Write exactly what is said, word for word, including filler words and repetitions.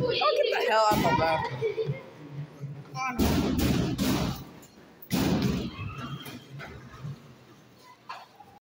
Oh, get the hell out of my back.